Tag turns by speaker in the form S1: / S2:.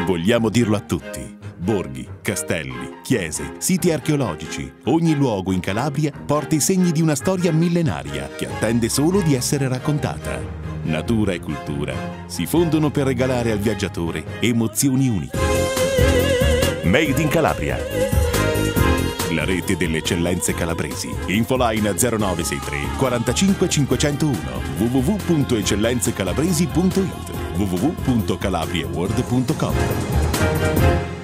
S1: Vogliamo dirlo a tutti. Borghi, castelli, chiese, siti archeologici, ogni luogo in Calabria porta i segni di una storia millenaria che attende solo di essere raccontata. Natura e cultura si fondono per regalare al viaggiatore emozioni uniche. Made in Calabria. La rete delle eccellenze calabresi. Infoline 0963 45 501 www.eccellenzecalabresi.it www.calabriaworld.com